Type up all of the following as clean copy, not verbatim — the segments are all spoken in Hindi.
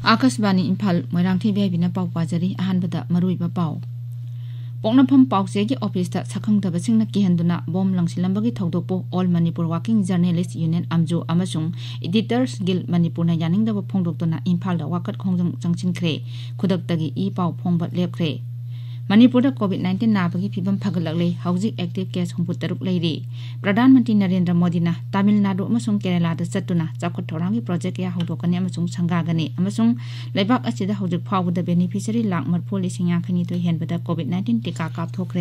आकाशवाणी इम्फाल मोइरांथी बेबिना पाउ पाजरी अहानबदा मरुइबा पाउ पोंगनाफम पाउसेगी ऑफिसता सखंगदबसिंगना किहंदुना बॉम लंगसिलंबगी थौदोकपो all Manipur working journalist union अमजू अमसुंग एडिटर्स गिल्ड मणिपुरना यानिंगदब फोंदोक्तुना इम्फालदा वाकत खोंजंग चंगचिनख्रे खुदक्तगी ई पाउ फोंबा लेपख्रे मणिपुरदा कोविड-19 नाबगी फिबम फगलकले हौजिक एक्टिव केस 63 लेरी प्रधानमंत्री नरेंद्र मोदीना तमिलनाडु अमसुंग केरलादा चतुना चाखत थौरांगी प्रोजेक्ट या हौदोकने अमसुंग संगागने अमसुंग लेबाक असिदा हौजिक फावदा बेनिफिशियरी लाख मरफो लिसिंग याखनी तो हेनबदा कोविड-19 टीका कापथोखरे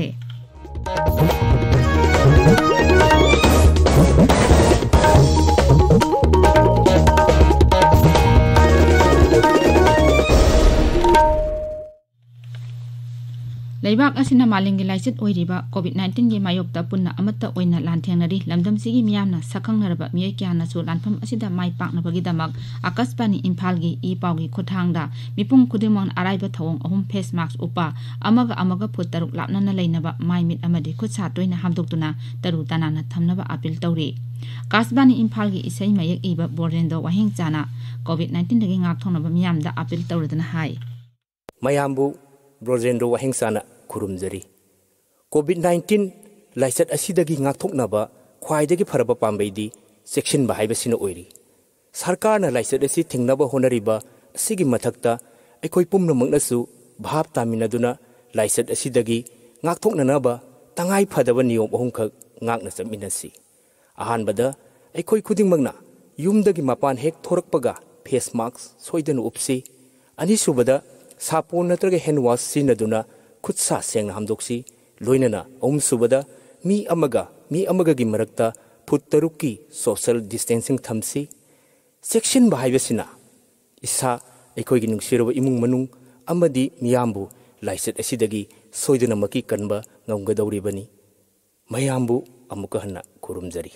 लेबाक असिना मालिंगी लाइसित ओइरिबा कोविड-19 गे मायोक्ता पुन्ना अमत्ता ओइना लानथेंगनरी लमदमसिगी मियामना सखंगनरबा मियोय क्यानासु लानफम असिदा माइ पाकनबगीदमक आकाशवाणी इम्फालगी ई पाउगी खुथांगदा मिपुंग खुदिमन अराइबा थवंग अहुम फेस मास्क उपा अमगा फुट तरुक लापनना लेनबा माइ मिट अमदि खुदसा तोइना हामदोक्तुना तरु तनाना थमनबा अपील तौरी आकाशवाणी इम्फालगी इसै मयक इबा बोरेंदो वाहिंग चाना कोविड-19 दगी ngakthognaba miyamda appeal tawradana hai mayambu Brojendo वाहिंसाना खुरुमजरी कोविड-19 लाइसत असिदगी ngakthognaba ख्वाइदगी फरबा पाम्बैदी सेक्शन बाहाइबसिना ओइरी सरकारना लाइसत असि थिंगनबा होनरिबा असिगी मथक्ता अखोइ पुमनमंगनसु भाब तामिनदुना लाइसत असिदगी ngakthognanaba तंगाइ फदबा नियम अहुमखक ngakna चमिनसि अहानबदा अखोइ खुदिंगमंगना युमदगी मपान हेक थोरकपगा फेस मास्क सोइदन उपसि अनिसुबदा सापोन नत्रगे हैंड वॉश सिनदुना खुदसा सेंग हमदोक्सी लोइनना ओम सुबदा मी अमगा गी मरक्ता फुट तरुकी सोशल डिस्टेंसिंग थमसी सेक्शन बाहाइबसिना इसा एखोइगी नुंगसिरबा इमुंग मनुंग अमदी मियामबु लाइसेट असिदगी सोइदनमकी कनबा ngomgadawribani mayambu amuka hanna khurumjari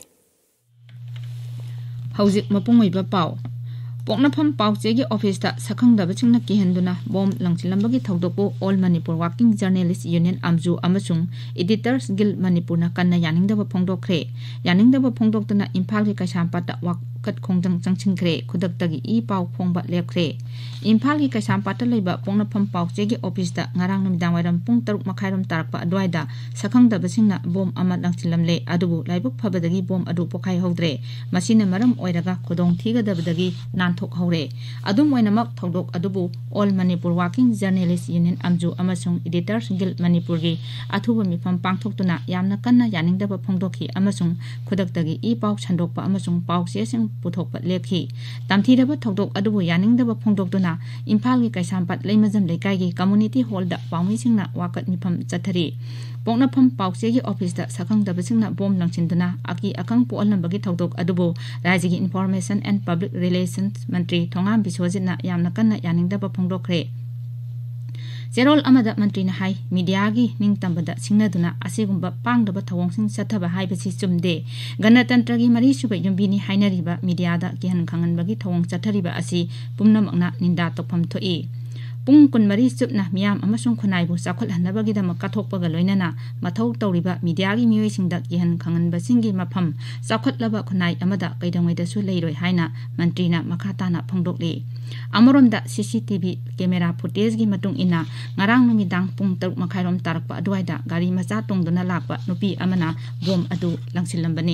हौजिक मपुंगइबा पाउ पोंगनाफम पाउचेगी ऑफिसता सखंगदबसिंगना किहंदुना बॉम लंगसिलंबगी थौदोकपो all Manipur working journalist union अमजू अमसुंग एडिटर्स गिल्ड मणिपुरना कन्ना यानिंगदब फोंदोखरे यानिंगदब फोंदोक्तुना इम्फालगी कैसामपाता वाकत खोंजंग चंगचिनख्रे खुदक्तगी ई पाउ फोंबा लेपख्रे इम्फालगी कैसामपाता लेबा पोंगनाफम पाउचेगी ऑफिसता ngarang numidang wairam pung 3 makhairam tarakpa adwaida सखंगदबसिंगना बॉम अमा लंगसिलमले अदुबु लाइबुक फबदगी बॉम अदु पोखाइ हौद्रे मसिना मरम ओइरगा खुदोंग थीगदबदगी नानथोक हौरे अदुम ओइनमक थौदोक अदुबु all Manipur working journalist union अमजू अमसुंग एडिटर्स गिल्ड मणिपुरगी अथुबा मिफम पांगथोक्तुना यामना कन्ना यानिंगदब फोंदोखी अमसुंग खुदक्तगी ई पाउ छंदोकपा अमसुंग पाउसेसिंग पुथोकपा लेखी तमथीरबा थौदोक अदुबु यानिंगदब फोंदोक्तुना इम्फालगी कैसामपात लेमजम लेकाइगी कम्युनिटी हॉलदा पाउमिसिंगना वाकत मिफम चथरी पोंगनाफम पाउसेगी ऑफिसदा सखंगदबसिंगना बॉम लंगसिंदुना अकी अकंग पोअलनबगी थौदोक अदुबु राज्यगी इन्फॉर्मेशन एंड पब्लिक रिलेशंस मंत्री थोंगाम बिस्वजितना यामना कन्ना यानिंगदब फोंदोखरे जेरोल अमदा मंत्रीना हाई मीडियागी निंगतंबदा सिंगनदुना असिगुंबा पांगदबा थवोंसिंग सथबा हाइबसि चुमदे गणतंत्रगी मरी सुबा युंबिनी हाइनरिबा मीडियादा किहन खंगनबगी थवोंग चथरिबा असि पुमनमकना निंदा तोफम थोई पुंग कुनमरी चुपना मियाम अमसुंग खुनाइबु चाखोलहनबगीदमक काथोकपगा लोइनना मथौ तौरिबा मीडियागी मियोइसिंगदा किहन खंगनबसिंगी मफम चाखोलबा खुनाइ अमदा कैदंगैदसु लेइरोइ हाइना मंत्रीना मखाताना फोंदोकले अमरोमदा सीसीटीवी कैमरा फुटेजगी मतुंग इना ngarang numidang pung 3 makhairom tarakpa adwaida gari macha tongduna lakpa nupi amana bom adu langsilambani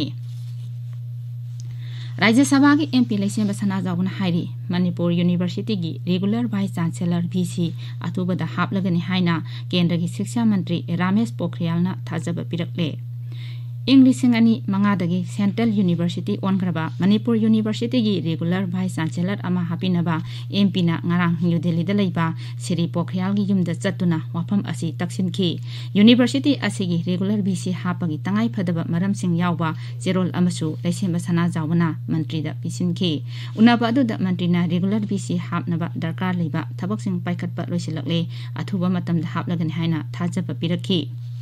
Rajya Sabha की एमपी लेसेम सना जागुना हाइरी मणिपुर यूनिवर्सिटी की रेगुलर वाइस चांसलर वीसी अथुबदा हापलगनी हाइना केंद्र की शिक्षा मंत्री रमेश पोखरियालना थाजब पिरकले इंग्लिशिंग अनि मंगादगी सेंट्रल यूनिवर्सिटी ओनग्रबा मणिपुर यूनिवर्सिटी की रेगुलर वाइस चांसलर अमा हापिनबा एमपी ना ngarang न्यू दिल्ली दा लेबा श्री पोखरियाल की युमदा चतुना वाफम असि तक्सिनखी यूनिवर्सिटी असिगी रेगुलर वीसी हापगी तंगाइ फदबा मरमसिंग यावबा जेरोल अमसु लेसेम सना जावना मंत्री दा पिसिनखी उनाबा अदुदा मंत्रीना रेगुलर वीसी हापनबा दरकार लेबा थबकसिंग पाइखटपा लोइसिलकले अथुबा मतमदा हापलगनी हाइना थाजब पिरखी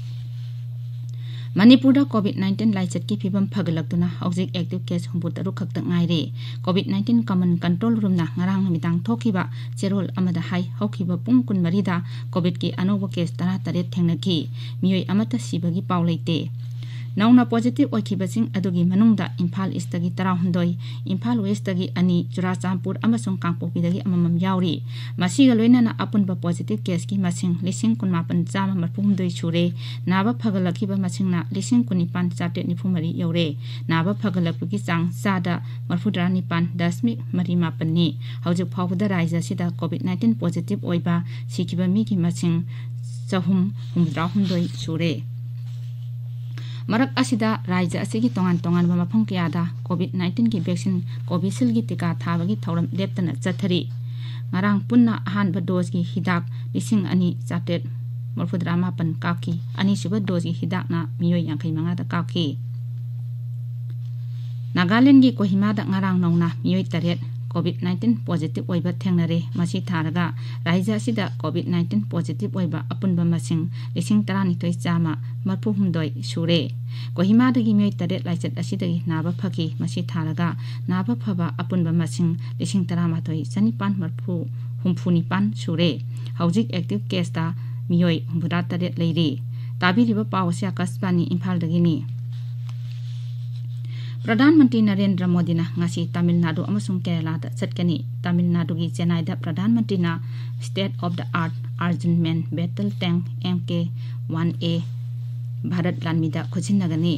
मणिपुर कोविड-19 लाइचत की फिबम फगलक्तुना हौजिक एक्टिव केस 63 खक्त ngaire कोविड-19 कमन कंट्रोल रूम ना ngarang numitang thokiba cherol amada hai hokiba pung kun marida COVID की अनोबा केस 13 थेंगनखी मियोय अमता सिबगी पाउ लेते नौना पॉजिटिव ओइखिबसिंग अदुगी मनुंगदा इम्फाल ईस्टगी 12 इम्फाल वेस्टगी 2 चुराचांपुर अमसुंग कांगपोकपीदगी अममम यावरी मसिगा लोइनाना अपुनबा पॉजिटिव केस की मसिंग 19,19,132 सुरे नाबा फगलखिबा मसिंगना 19,19,994 यौरे नाबा फगलखिबगी चांग चादा 49.9 नि हौजिक फावबदा राज्य सिदा कोविड-19 पॉजिटिव ओइबा सिखिबा मिगी मसिंग 363 सुरे मरक असिदा राज्य असिगी तोंगान मफम कयादा कोविड-19 की वैक्सीन कोविशील्ड की टीका थाबगी थौरम लेप्तना चथरी ngarang punna ahanba dose gi hidak 2,438 kaki ani suba dose gi hidak na miyoi 65 da kaki Nagaland gi Kohima da ngarang nongna miyoi 8 COVID-19 positive oiba thengnare masi tharaga raija sida COVID-19 positive oiba apunba masing 13,930 sure Kohima dagi miyoi 8 laichat asidagi naba phaki masi tharaga naba phaba apunba masing 13,930 sure haujik active case da miyoi 8 leiri tabiriba pawsya kasbani Imphal dagi ni प्रधानमंत्री नरेंद्र मोदी ना ngasi Tamil Nadu amasung Kerala da chatkani Tamil Nadu gi Chennai da प्रधानमंत्री ना State of the Art Arjun Battle Tank MK-1A Bharat लानमी दा खुजिनगनी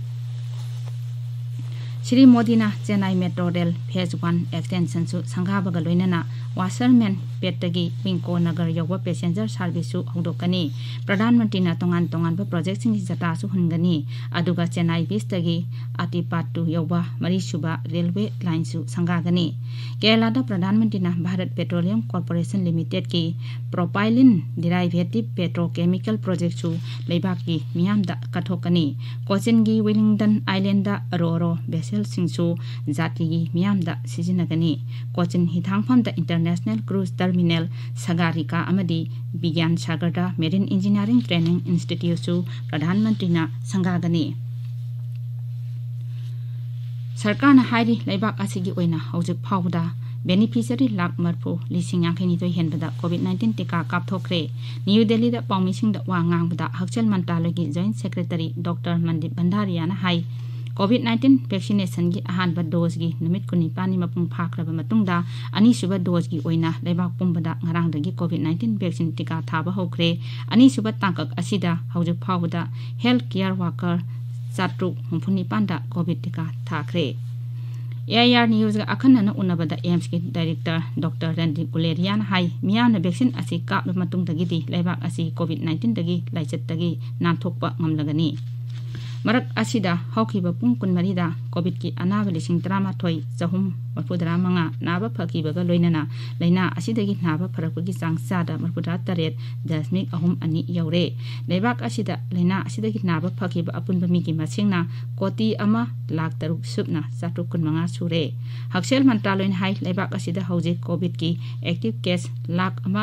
श्री मोदी ना Chennai metro rail phase 1 extension सु संगाबगा लोइनना वासरमैन पेटगी पिंको नगर योगवा पैसेंजर सर्विस सु हौदोकनी प्रधानमंत्री ना तोंगान प्रोजेक्ट सिंग जटा सु हुनगनी अदुगा चेन्नई बीच तगी आतिपाटु योगवा मरीसुबा रेलवे लाइन सु संगागनी केरला दा प्रधानमंत्री ना भारत पेट्रोलियम कॉर्पोरेशन लिमिटेड की प्रोपाइलिन डेरिवेटिव पेट्रोकेमिकल प्रोजेक्ट सु लेबाक की मियाम दा कथोकनी कोचिन की वेलिंगटन आइलैंड दा रोरो सिंसु जाति मियाम दा सिजिनगनी कोचिन हिथांगफम दा इंटरनेशनल क्रूज टर्मिनल सगारिका अमदी विज्ञान सागर दा मेरीन इंजीनियरिंग ट्रेनिंग इंस्टीट्यूट सु प्रधानमंत्री ना संगागनी सरकार ना हाइरी लेबाक असिगी ओइना हौजिक फावदा बेनिफिशियरी लाख मरफु 52,000 हेनबदा कोविड-19 टीका कापथोखरे न्यू दिल्ली दा पाउमिसिंग दा वांगांगबदा हक्चल मंत्रालय की joint secretary doctor Mandeep Bhandaria ना हाई कोविड-19 वैक्सीनेशन की अहानबा डोज की नुमित 19 मपुंग फाख्रबा मतुंगदा अनीसुबा डोज की ओइना लेबाक पुंबदा ngarangdagi कोविड-19 वैक्सीन टीका थाबा होखरे अनीसुबा तांकक असिदा हौजिक फावदा हेल्थ केयर वर्कर 735 दा कोविड टीका थाखरे AIR न्यूज अखनना उनबदा एम्स की डायरेक्टर डॉक्टर रणदीप गुलेरिया हाई मियामना वैक्सीन असि काप मतुंगदगी लेबाक असि कोविड-19 दगी लाइचतगी नाथोकपा ngamlagani मरक असिदा हौखिबा पुंग 12 दा कोविड की अनाबा 13,335 नाबा फकीबगा लोइनना लैना असिदगी नाबा फरकपगी चांग चादा 38.2 यौरे लेबाक असिदा लैना असिदगी नाबा फकीबा अपुनबा मिगी मसिंगना कोटी अमा लाख 3 सुबना 715 सुरे हक्सेल मंत्रालय हाई लेबाक असिदा हौजे कोविड की एक्टिव केस लाख अमा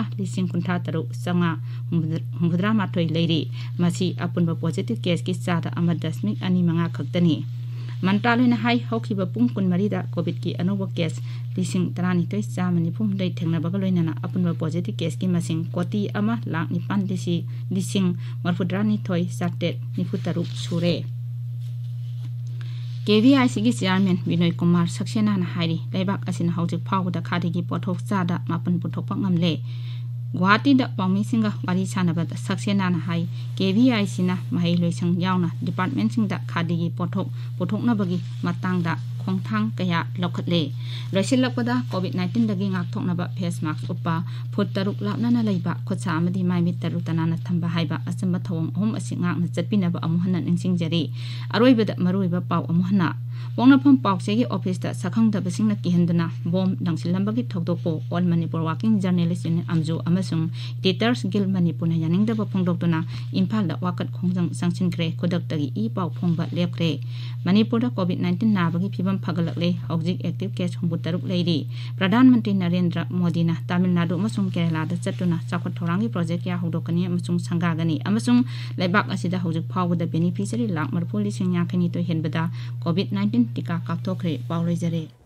53,393 लेरी मसी अपुनबा पॉजिटिव केस की चादा अमा 0.25 खक्तनी मंत्रालय ने हाई हौखिबा पुंग 12 दा कोविड की अनोबा केस 13,994 थेंगनबगा लोइनना अपुनबा पॉजिटिव केस की मसिंग कोटी अमा लाख 9,993 सुरे KVIC की चेयरमैन विनोय कुमार सक्सेना ना हाइरी लेबाक असिना हौजिक फावदा खादी की पोथोक चादा 9 पुथोकपा ngamle गुवाहाटी दा पाउमिसिंगा वारी सानबदा सक्सेना ना हाई KVIC ना महै लोइसंग यावना डिपार्टमेंट सिंगदा खादी की पोथोक पुथोकनबगी मतांगदा खोंथांग कया लौखटले लोइसिलकपदा कोविड-19 दगी ngaktoknaba फेस मास्क उपा फुट 6 लापनाना लैबा खोचा अमदी माइमित 6 तनाना थंबा हाइबा असंबा थवंग अहम असि ngakna चटपिनबा अमुहना निंगसिंगजरी अरोइबदा मरोइबा पाउ अमुहना पोंगनाफम पाउसेगी ऑफिस दा सखंगदबसिंगना किहंदना बॉम दंगसिलंबगी थौदोपो all Manipur working journalist union अमजू अमसुंग एडिटर्स गिल्ड मणिपुरना यानिंगदबा फोंगदोक्तुना इम्फाल दा वाकत खोंजंग संगसिनख्रे खुदक्तगी ई पाउ फोंगबा लेपख्रे मणिपुर दा कोविड-19 नाबगी फिबम फगलकले हौजिक एक्टिव केस 63 लेरी प्रधानमंत्री नरेंद्र मोदी ना तमिलनाडु अमसुंग केरला दा चटुना चाखत थोरांगी प्रोजेक्ट या हौदोकनी अमसुंग संगागनी अमसुंग लेबाक असिदा हौजिक फावदा बेनिफिशियरी लाख 40,000 हेनबदा कोविड-19 टीका कापथोखरे पाउलैजरे